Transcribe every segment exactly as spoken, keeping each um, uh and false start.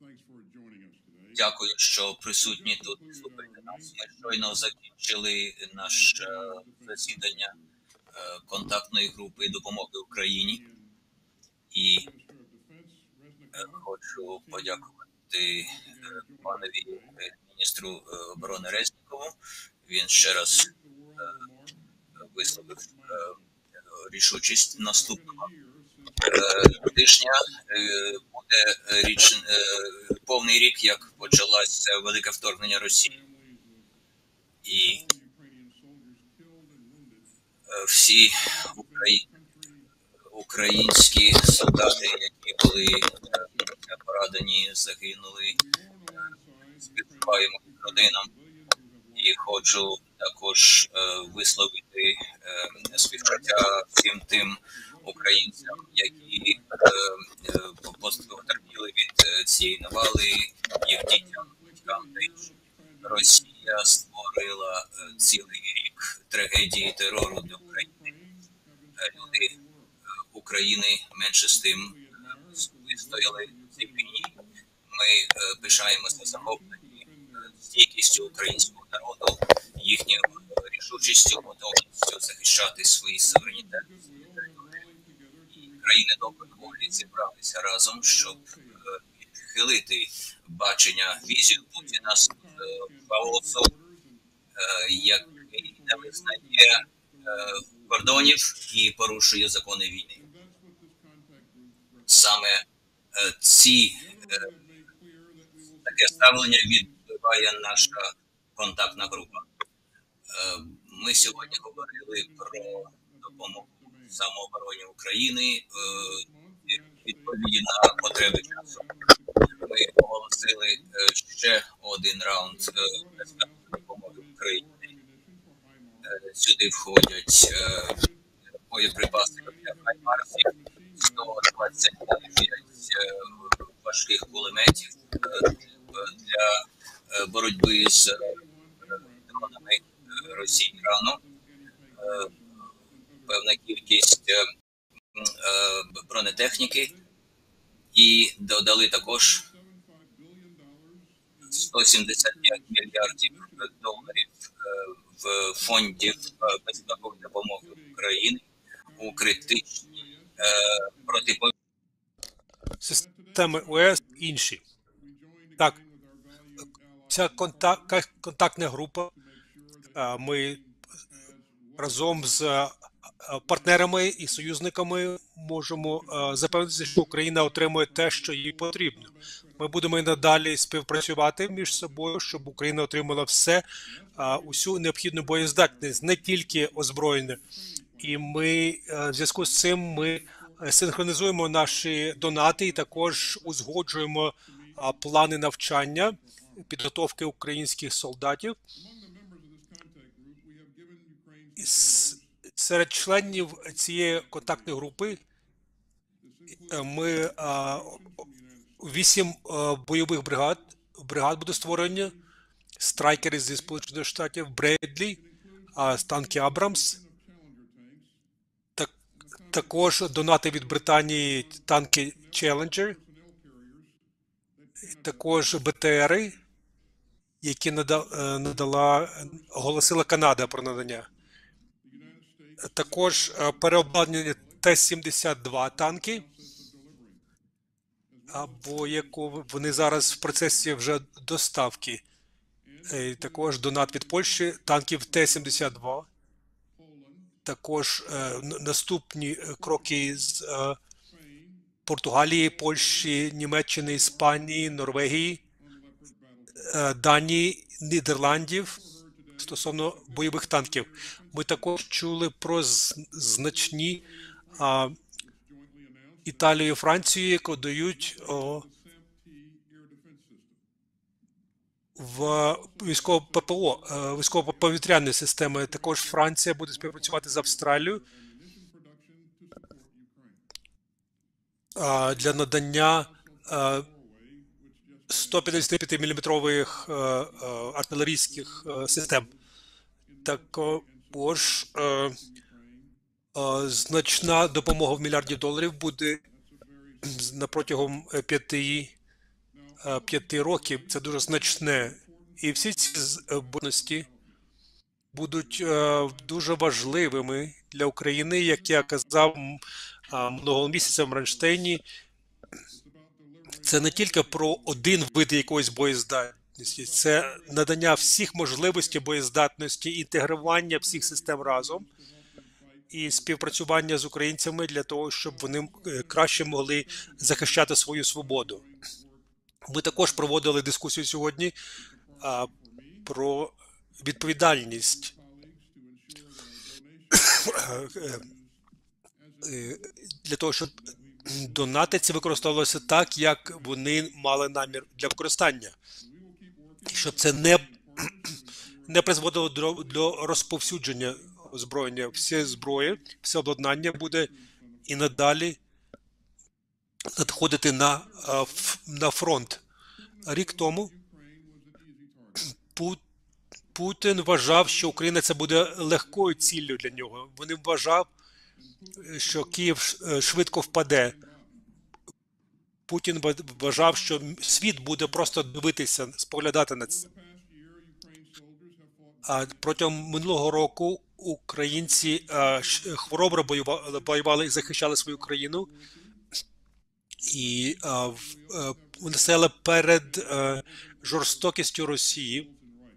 Дякую, що присутні тут. Слухайте нас. Ми щойно закінчили наше засідання контактної групи допомоги Україні. І хочу подякувати панові міністру оборони Резнікову. Він ще раз висловив рішучість наступного тижня. Буде річ, повний рік, як почалося велике вторгнення Росії. І всі українці, українські солдати, які були поранені, загинули, співчуваємо родинам. І хочу також висловити співчуття всім тим українцям, які потерпіли від цієї навали, їх дітям, батькам та іншим. Росія створила цілий рік трагедії терору для України. Люди України менше з тим вистояли в цій війні. Ми пишаємося захопленні стійкістю українського народу, їхньою рішучістю, готовністю захищати свої суверенітет. Країни доброї волі зібралися разом, щоб відхилити бачення візію Путіна з хаосу, який не визнає кордонів і порушує закони війни. Саме ці таке ставлення відбиває наша контактна група. Ми сьогодні говорили про допомогу самообороні України, відповіді на потреби часу. Ми оголосили ще один раунд допомоги Україні. Сюди входять боєприпаси для хаймарсів, сто двадцять дев'ять важких кулеметів для боротьби з дронами Росії Ірану, певна кількість бронетехніки, і додали також сто сімдесят п'ять мільярдів доларів в фонді безпекової допомоги України у критичній протиповітряній системи ОС інші. Так, ця контак, контактна група, ми разом з партнерами і союзниками можемо запевнитися, що Україна отримує те, що їй потрібно. Ми будемо і надалі співпрацювати між собою, щоб Україна отримала все, усю необхідну боєздатність, не тільки озброєння. І ми в зв'язку з цим ми синхронізуємо наші донати і також узгоджуємо плани навчання, підготовки українських солдатів. Серед членів цієї контактної групи ми вісім бойових бригад, бригад буде створені, страйкери зі Сполучених Штатів, Бредлі, танки Абрамс, так, також донати від Британії, танки Челленджер, також БТРи, які надала, оголосила Канада про надання. Також переобладнання Т сімдесят два танки, або яку вони зараз в процесі вже доставки. І також донат від Польщі, танків Т сімдесят два. Також е, наступні кроки з е, Португалії, Польщі, Німеччини, Іспанії, Норвегії, е, Данії, Нідерландів стосовно бойових танків. Ми також чули про значні а, Італію і Францію, які дають о, в військово ППО, військово-повітряні системи. Також Франція буде співпрацювати з Австралією а, для надання а, сто п'ятдесят п'ять міліметрових артилерійських а, систем. Також а, а, значна допомога в мільярді доларів буде на протягом п'яти п'яти років це дуже значне. І всі ці здібності будуть дуже важливими для України, як я казав минулого місяця в Рамштайні. Це не тільки про один вид якоїсь боєздатності, це надання всіх можливостей боєздатності, інтегрування всіх систем разом і співпрацювання з українцями для того, щоб вони краще могли захищати свою свободу. Ми також проводили дискусію сьогодні а, про відповідальність для того, щоб донати ці використовувалися так, як вони мали намір для використання. І щоб це не, не призводило до, до розповсюдження озброєння. Всі зброї, все обладнання буде і надалі надходити на, на фронт. Рік тому Путін вважав, що Україна це буде легкою ціллю для нього. Він вважав, що Київ швидко впаде. Путін вважав, що світ буде просто дивитися, споглядати на це. А протягом минулого року українці хоробро воювали і захищали свою країну. І вони стояли перед жорстокістю Росії.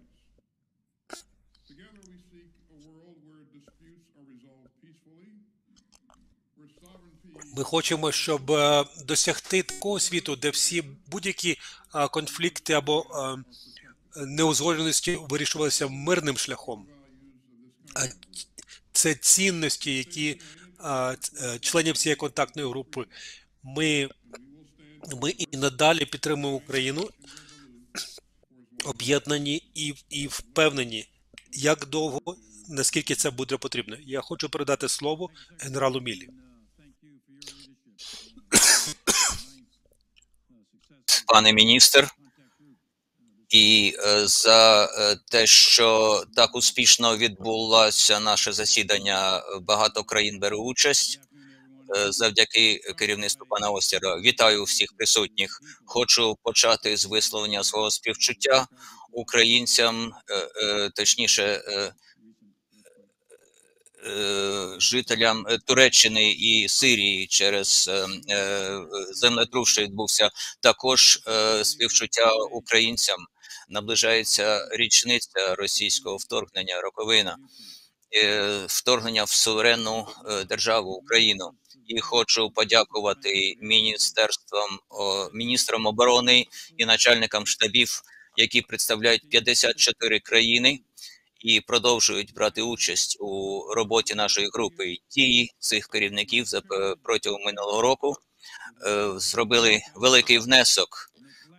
Ми хочемо, щоб досягти такого світу, де всі будь-які конфлікти або неузгодженості вирішувалися мирним шляхом. Це цінності, які членів цієї контактної групи. Ми, ми і надалі підтримуємо Україну, об'єднані і, і впевнені, як довго, наскільки це буде потрібно. Я хочу передати слово генералу Міллі. Пане міністр, і за те, що так успішно відбулося наше засідання, багато країн бере участь завдяки керівництву пана Остіра. Вітаю всіх присутніх. Хочу почати з висловлення свого співчуття українцям, точніше, жителям Туреччини і Сирії через землетрус, що відбувся. Також співчуття українцям. Наближається річниця російського вторгнення, роковина, вторгнення в суверенну державу Україну. І хочу подякувати міністерствам, міністрам оборони і начальникам штабів, які представляють п'ятдесят чотири країни і продовжують брати участь у роботі нашої групи. Дії цих керівників протягом минулого року зробили великий внесок,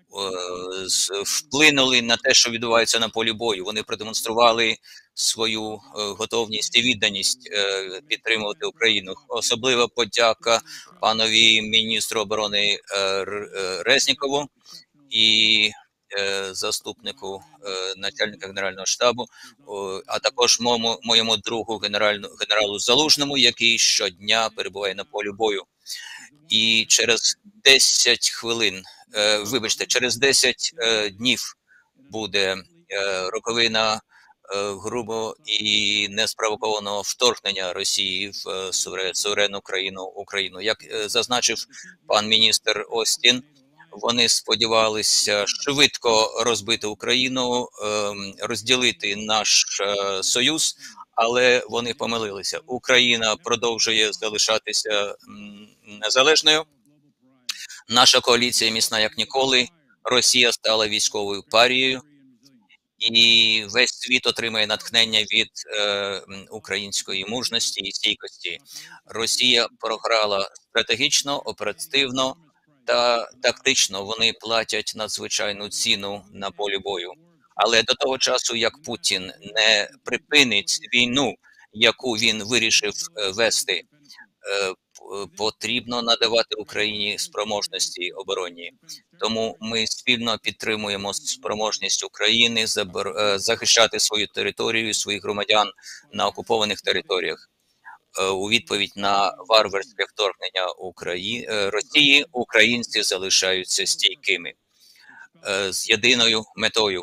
вплинули на те, що відбувається на полі бою. Вони продемонстрували свою готовність і відданість підтримувати Україну. Особлива подяка панові міністру оборони Резнікову і заступнику начальника Генерального штабу, а також моєму, моєму другу генеральну, генералу Залужному, який щодня перебуває на полі бою. І через десять хвилин, вибачте, через десять днів буде роковина грубо і неспровокованого вторгнення Росії в суверенну країну Україну. Як зазначив пан міністр Остін, вони сподівалися швидко розбити Україну, розділити наш союз, але вони помилилися. Україна продовжує залишатися незалежною. Наша коаліція міцна як ніколи. Росія стала військовою парією. І весь світ отримає натхнення від е, української мужності і стійкості. Росія програла стратегічно, оперативно та тактично. Вони платять надзвичайну ціну на полі бою. Але до того часу, як Путін не припинить війну, яку він вирішив вести, е, потрібно надавати Україні спроможності оборонні. Тому ми спільно підтримуємо спроможність України захищати свою територію, своїх громадян на окупованих територіях. У відповідь на варварське вторгнення Украї... Росії українці залишаються стійкими. з єдиною метою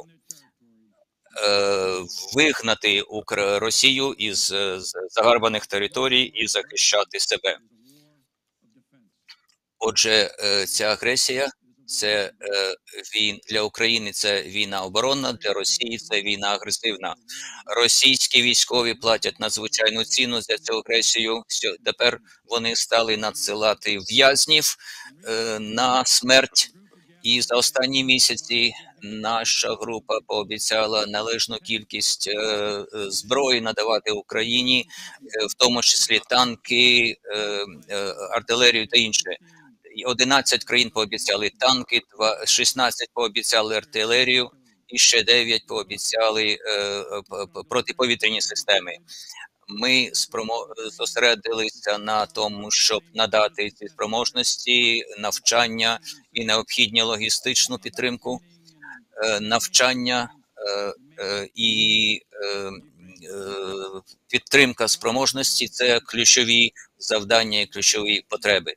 вигнати Росію із загарбаних територій і захищати себе. Отже, ця агресія – це він для України це війна оборонна, для Росії це війна агресивна. Російські військові платять надзвичайну ціну за цю агресію. Тепер вони стали надсилати в'язнів на смерть. І за останні місяці наша група пообіцяла належну кількість е, зброї надавати Україні, е, в тому числі танки, е, е, артилерію та інше. одинадцять країн пообіцяли танки, шістнадцять пообіцяли артилерію і ще дев'ять пообіцяли е, протиповітряні системи. Ми спромо... зосередилися на тому, щоб надати ці спроможності, навчання і необхідну логістичну підтримку, навчання і підтримка спроможності – це ключові завдання і ключові потреби.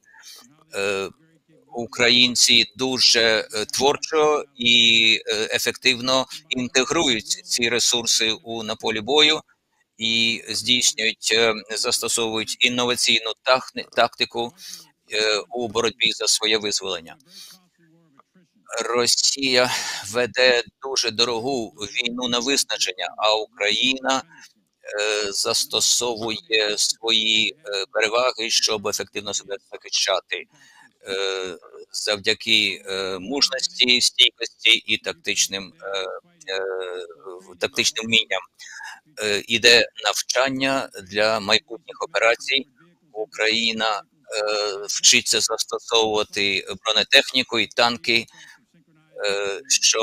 Українці дуже творчо і ефективно інтегрують ці ресурси у на полі бою і здійснюють, застосовують інноваційну тактику у боротьбі за своє визволення. Росія веде дуже дорогу війну на виснаження, а Україна застосовує свої переваги, щоб ефективно себе захищати завдяки мужності, стійкості і тактичним, тактичним вмінням. Іде навчання для майбутніх операцій. Україна вчиться застосовувати бронетехніку і танки, щоб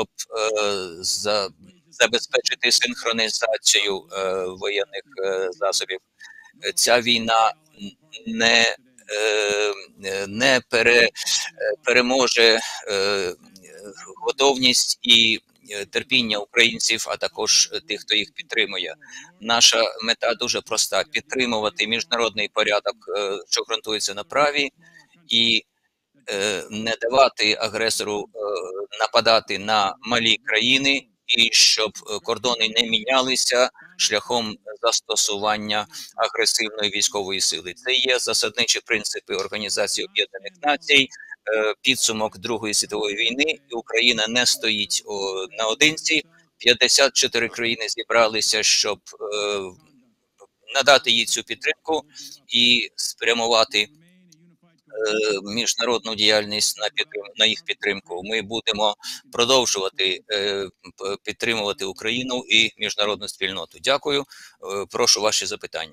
забезпечити синхронізацію воєнних засобів. Ця війна не, не пере, переможе готовність і терпіння українців, а також тих, хто їх підтримує. Наша мета дуже проста – підтримувати міжнародний порядок, що ґрунтується на праві, і не давати агресору нападати на малі країни, і щоб кордони не мінялися шляхом застосування агресивної військової сили. Це є засадничі принципи Організації Об'єднаних Націй, підсумок Другої світової війни, і Україна не стоїть о, наодинці. п'ятдесят чотири країни зібралися, щоб е, надати їй цю підтримку і спрямувати е, міжнародну діяльність на, підтрим, на їх підтримку. Ми будемо продовжувати е, підтримувати Україну і міжнародну спільноту. Дякую. Е, прошу ваші запитання.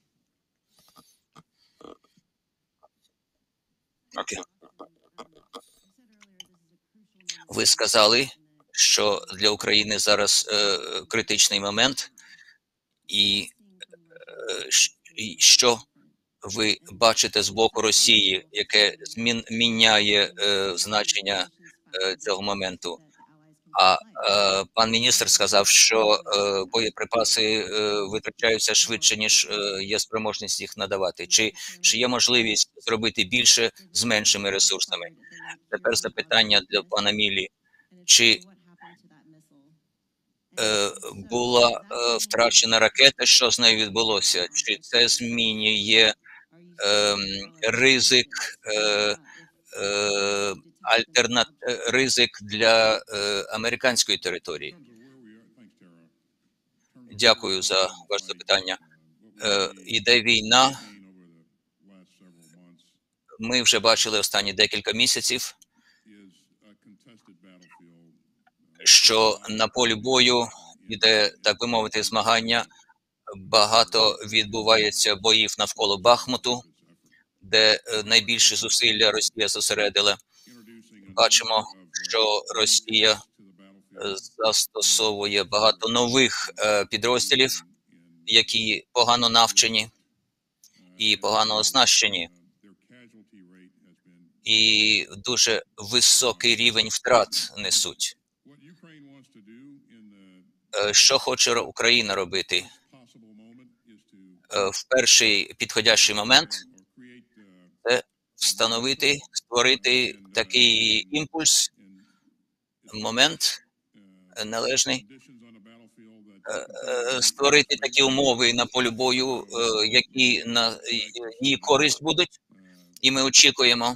Окей. Ви сказали, що для України зараз е, критичний момент, і е, що ви бачите з боку Росії, яке змін, міняє е, значення е, цього моменту. А е, пан міністр сказав, що е, боєприпаси е, витрачаються швидше, ніж е, є спроможність їх надавати. Чи, чи є можливість зробити більше з меншими ресурсами? Тепер запитання для пана Мілі. Чи е, була е, втрачена ракета, що з нею відбулося? Чи це змінює е, ризик, е, е, альтернат... ризик для е, американської території? Дякую за ваше запитання. Е, іде війна. Ми вже бачили останні декілька місяців, що на полі бою іде, так би мовити, змагання. Багато відбувається боїв навколо Бахмуту, де найбільше зусилля Росія зосередила. Бачимо, що Росія застосовує багато нових підрозділів, які погано навчені і погано оснащені. І дуже високий рівень втрат несуть. Що хоче Україна робити? В перший підходящий момент – це встановити, створити такий імпульс момент належний створити такі умови на полі бою, які на її користь будуть, і ми очікуємо,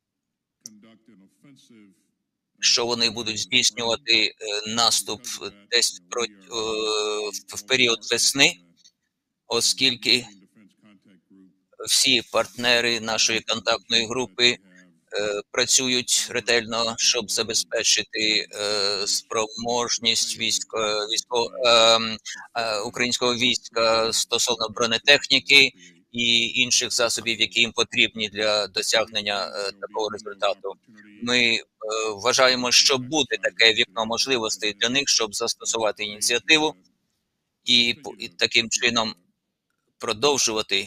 що вони будуть здійснювати наступ десь в період весни, оскільки всі партнери нашої контактної групи працюють ретельно, щоб забезпечити спроможність військо, військо, українського війська стосовно бронетехніки і інших засобів, які їм потрібні для досягнення такого результату. Ми вважаємо, що буде таке вікно можливостей для них, щоб застосувати ініціативу і, і таким чином продовжувати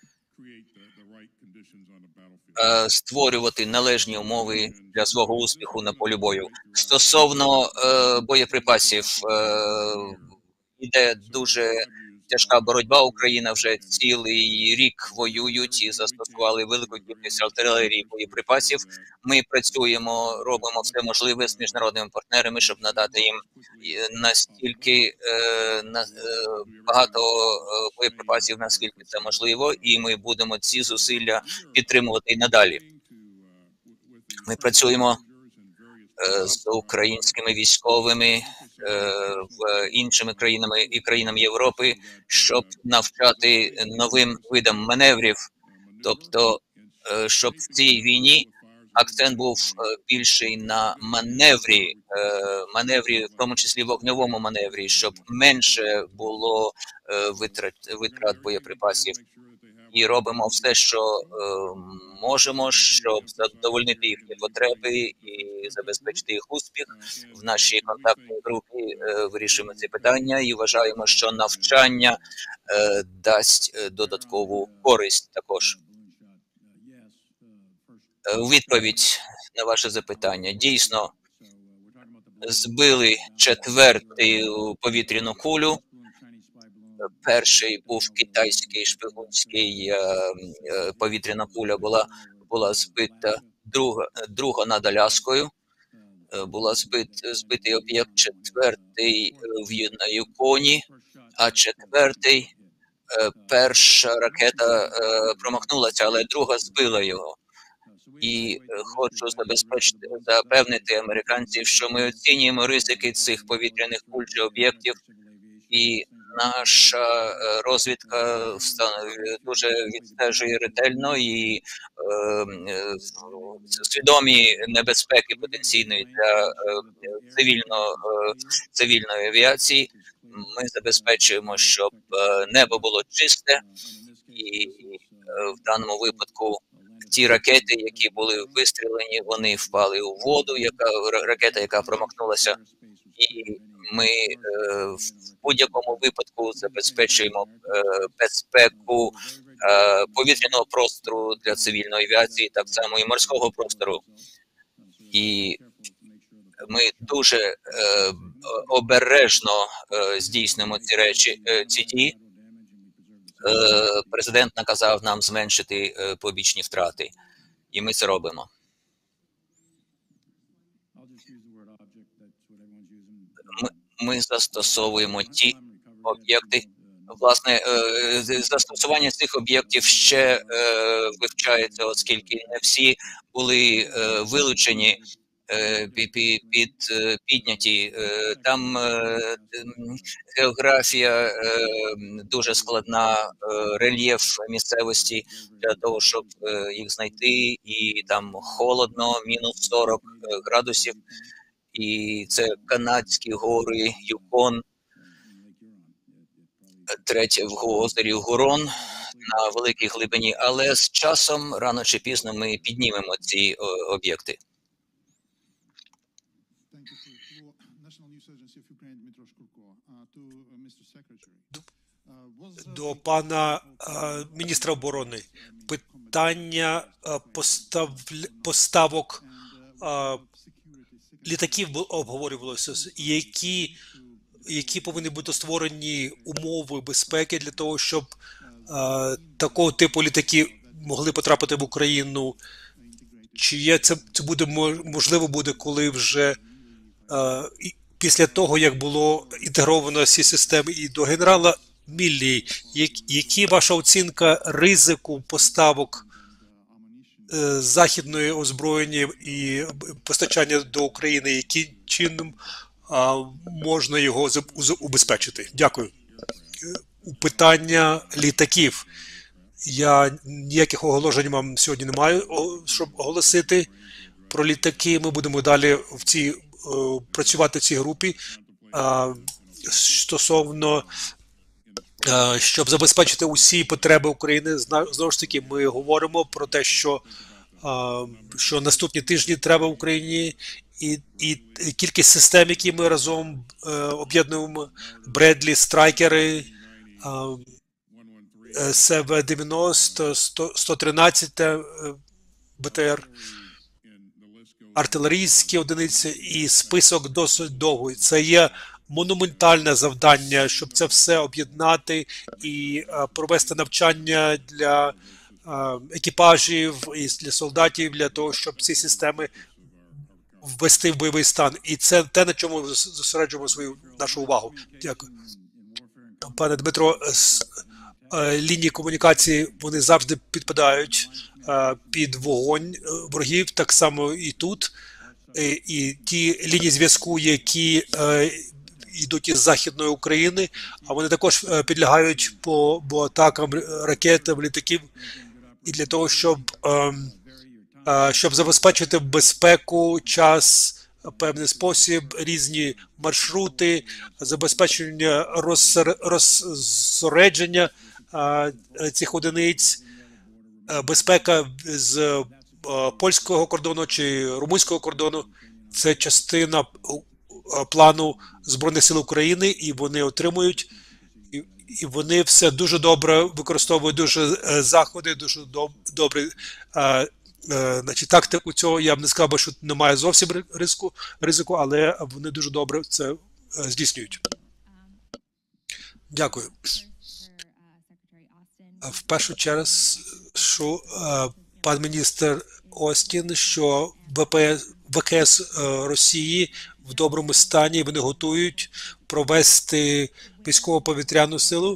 створювати належні умови для свого успіху на полі бою. Стосовно е, боєприпасів, е, йде дуже тяжка боротьба. Україна вже цілий рік воюють і застосували велику кількість артилерії боєприпасів. Ми працюємо, робимо все можливе з міжнародними партнерами, щоб надати їм настільки е, на, е, багато боєприпасів, наскільки це можливо, і ми будемо ці зусилля підтримувати і надалі. Ми працюємо е, з українськими військовими, в іншими країнами і країнами Європи, щоб навчати новим видам маневрів, тобто, щоб в цій війні акцент був більший на маневрі, маневрі, в тому числі вогневому маневрі, щоб менше було витрат, витрат боєприпасів. І робимо все, що е, можемо, щоб задовольнити їхні потреби і забезпечити їх успіх. В нашій контактній групі е, вирішуємо ці питання і вважаємо, що навчання е, дасть додаткову користь також. У відповідь на ваше запитання. Дійсно, збили четверту повітряну кулю. Перший був китайський шпигунський е, е, повітряна куля була була збита, друга друга над Аляскою е, була збит збитий об'єкт, четвертий в на Юконі, а четвертий е, перша ракета е, промахнулася, але друга збила його. І е, хочу забезпечити запевнити американців, що ми оцінюємо ризики цих повітряних куль чи об'єктів. І наша розвідка дуже відстежує ретельно і е, е, свідомі небезпеки потенційної для е, цивільно, е, цивільної авіації. Ми забезпечуємо, щоб е, небо було чисте, і е, в даному випадку ті ракети, які були вистрілені, вони впали у воду, яка ракета, яка промахнулася, і ми е, в будь-якому випадку забезпечуємо е, безпеку е, повітряного простору для цивільної авіації, так само і морського простору. І ми дуже е, обережно е, здійснимо ці речі, е, ці дії. Е, президент наказав нам зменшити е, побічні втрати, і ми це робимо. Ми, ми застосовуємо ті об'єкти. Власне, е, застосування цих об'єктів ще е, вивчається, оскільки не всі були е, вилучені, е, під, під, підняті. Е, там е, географія е, дуже складна, е, рельєф місцевості для того, щоб е, їх знайти, і там холодно, мінус сорок градусів. І це канадські гори Юкон, третє в озері Гурон на великій глибині, але з часом, рано чи пізно, ми піднімемо ці об'єкти. До пана а, міністра оборони. Питання а, постав, поставок а, літаків обговорювалося, які, які повинні бути створені умови безпеки для того, щоб а, такого типу літаки могли потрапити в Україну. Чи є це, це буде можливо буде, коли вже і після того, як було інтегровано всі системи, і до генерала Міллі, які ваша оцінка ризику поставок західної озброєння і постачання до України, яким чином можна його убезпечити? Дякую. У питання літаків. Я ніяких оголошень вам сьогодні не маю, щоб оголосити про літаки. Ми будемо далі в цій, працювати в цій групі стосовно, щоб забезпечити усі потреби України. Знову ж таки, ми говоримо про те, що, що наступні тижні треба Україні, і, і кількість систем, які ми разом об'єднуємо, Бредлі, Страйкери, С В дев'яносто, сто тринадцять Б Т Р, артилерійські одиниці, і список досить довгий. Це є монументальне завдання, щоб це все об'єднати і провести навчання для екіпажів і для солдатів, для того, щоб ці системи ввести в бойовий стан. І це те, на чому зосереджуємо свою нашу увагу. Дякую. Пане Дмитро, лінії комунікації, вони завжди підпадають під вогонь ворогів, так само і тут. І ті лінії зв'язку, які йдуть із Західної України, а вони також підлягають по, по атакам ракет, літаків, і для того, щоб, щоб забезпечити безпеку, час, певний спосіб, різні маршрути, забезпечення розсередження цих одиниць, безпека з польського кордону чи румунського кордону – це частина плану Збройних сил України, і вони отримують, і, і вони все дуже добре використовують, дуже заходи, дуже доб, добрі значить, тактику цього. Я б не сказав, що немає зовсім ризику, ризику, але вони дуже добре це здійснюють. Дякую. В першу чергу, що пан міністр Остін, що В К С Росії в доброму стані, вони готують провести військово-повітряну силу,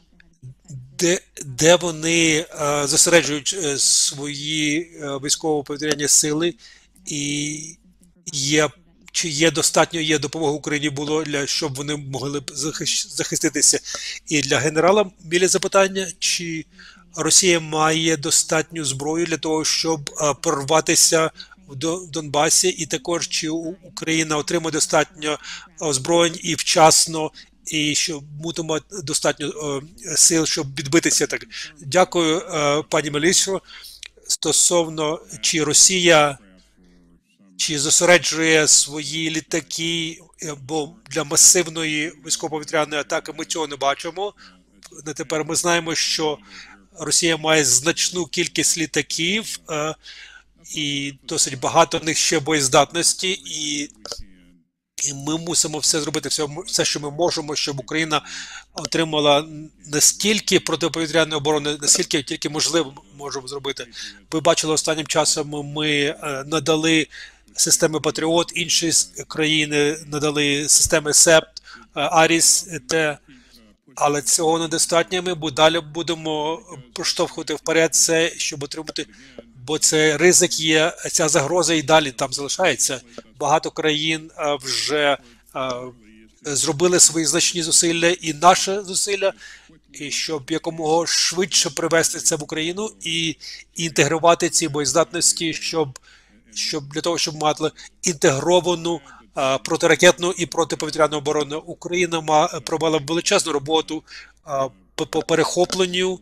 де, де вони а, зосереджують свої військово-повітряні сили, і є, чи є достатньо є допомоги Україні було, для, щоб вони могли б захиститися. І для генерала Мілі запитання, чи Росія має достатню зброю для того, щоб а, прорватися в Донбасі, і також чи Україна отримує достатньо озброєнь і вчасно, і що будемо достатньо о, сил, щоб відбитися. Так, дякую, о, пані Мелісо. Стосовно, чи Росія чи зосереджує свої літаки, бо для масивної військово-повітряної атаки ми цього не бачимо. На тепер ми знаємо, що Росія має значну кількість літаків, о, і досить багато в них ще боєздатності, і І ми мусимо все зробити, все, все, що ми можемо, щоб Україна отримала настільки протиповітряної оборони, наскільки тільки можливо можемо зробити. Ви бачили, останнім часом ми надали системи Патріот, інші країни надали системи СЕПТ, Аріс, Т, але цього недостатньо. Ми далі будемо проштовхувати вперед це, щоб отримати, бо це ризик є, ця загроза і далі там залишається. Багато країн вже зробили свої значні зусилля, і наше зусилля, і щоб якомога швидше привести це в Україну і інтегрувати ці боєздатності, щоб, щоб для того, щоб мати інтегровану протиракетну і протиповітряну оборону. Україна провела величезну роботу по перехопленню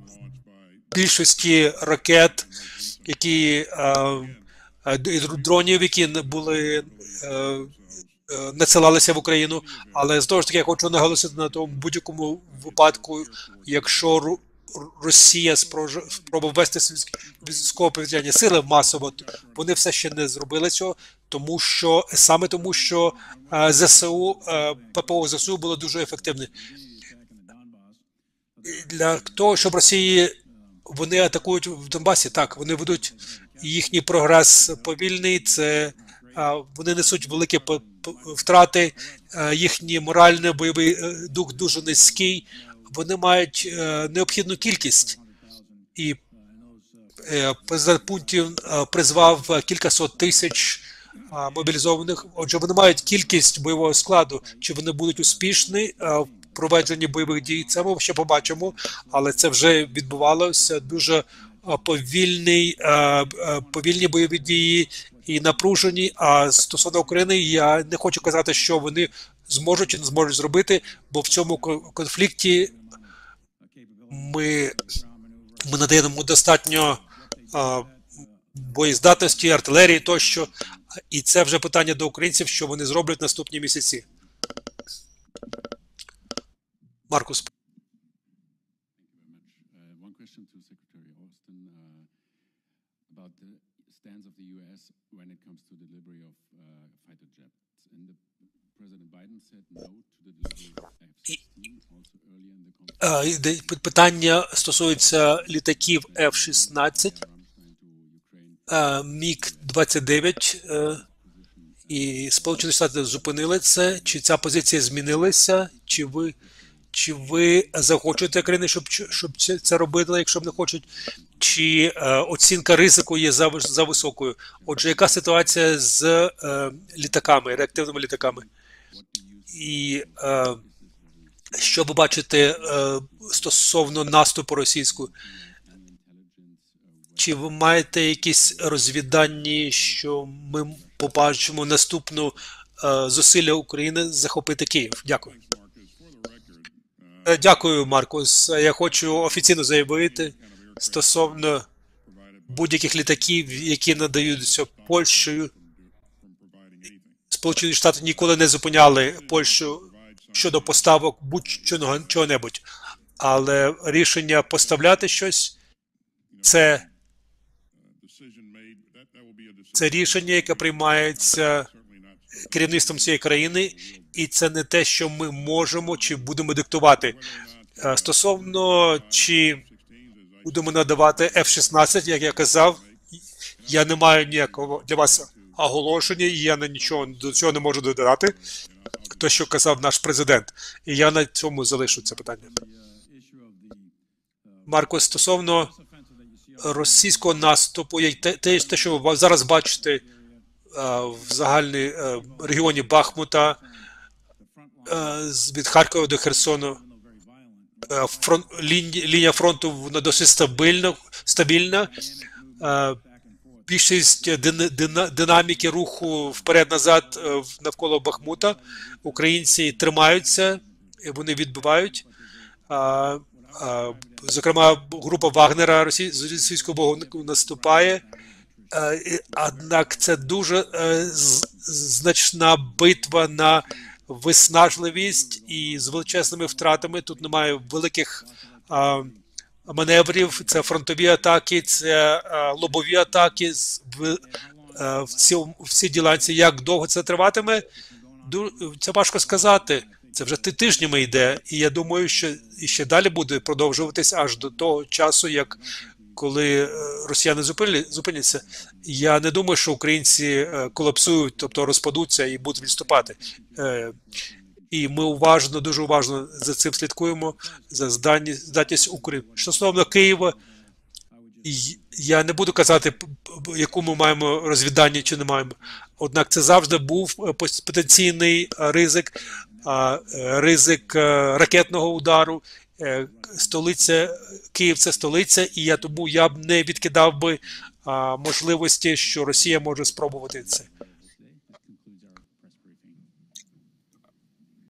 більшості ракет, які дронів, які були надсилалися в Україну, але знову ж таки я хочу наголосити на тому, в будь-якому випадку, якщо Росія спробує ввести військово-повітряні сили масово, вони все ще не зробили цього, тому що саме тому, що З С У, П П О З С У було дуже ефективне. Для того, щоб Росії, вони атакують в Донбасі, так, вони ведуть, їхній прогрес повільний, це вони несуть великі втрати, їхній моральний бойовий дух дуже низький, вони мають необхідну кількість. І президент Путін призвав кількасот тисяч мобілізованих. Отже, вони мають кількість бойового складу. Чи вони будуть успішні в проведенні бойових дій, це ми ще побачимо, але це вже відбувалося. Дуже повільний, повільні бойові дії і напружені. А стосовно України, я не хочу казати, що вони зможуть чи не зможуть зробити, бо в цьому конфлікті ми, ми надаємо достатньо боєздатності, артилерії тощо. І це вже питання до українців, що вони зроблять наступні місяці. Маркус. Питання стосується літаків еф шістнадцять, міг двадцять дев'ять, і Сполучені Штати зупинили це. Чи ця позиція змінилася? Чи ви, чи ви захочете країни, щоб, щоб це робили, якщо б не хочуть? Чи е, оцінка ризику є за, за високою? Отже, яка ситуація з е, літаками, реактивними літаками? І е, що ви бачите е, стосовно наступу російського? Чи ви маєте якісь розвіддані, що ми побачимо наступну е, зусилля України захопити Київ? Дякую. Е, дякую, Маркус. Я хочу офіційно заявити стосовно будь-яких літаків, які надаються Польщею. Сполучені Штати ніколи не зупиняли Польщу щодо поставок будь-чого-небудь. Але рішення поставляти щось – це Це рішення, яке приймається керівництвом цієї країни, і це не те, що ми можемо чи будемо диктувати. Стосовно, чи будемо надавати еф шістнадцять, як я казав, я не маю ніякого для вас оголошення, і я на нічого до цього не можу додати, те, що казав наш президент. І я на цьому залишу це питання. Марко, стосовно російського наступу, те, те, що ви зараз бачите в загальній регіоні Бахмута, від Харкова до Херсону, фронт, лінія фронту вона досить стабільна, стабільна. Більшість динаміки руху вперед-назад навколо Бахмута. Українці тримаються, вони відбивають. Зокрема, група Вагнера російського боку наступає. Однак це дуже значна битва на виснажливість і з величезними втратами. Тут немає великих маневрів, це фронтові атаки, це лобові атаки в цій ділянці. Як довго це триватиме, це важко сказати. Це вже тижнями йде, і я думаю, що і ще далі буде продовжуватись аж до того часу, як коли росіяни зупиняться. Я не думаю, що українці колапсують, тобто розпадуться і будуть відступати. І ми уважно, дуже уважно за цим слідкуємо, за здатність України. Що стосовно Києва, я не буду казати, яку ми маємо розвідання чи не маємо. Однак це завжди був потенційний ризик, ризик ракетного удару. Столиця, Київ – це столиця, і я тому я б не відкидав би можливості, що Росія може спробувати це.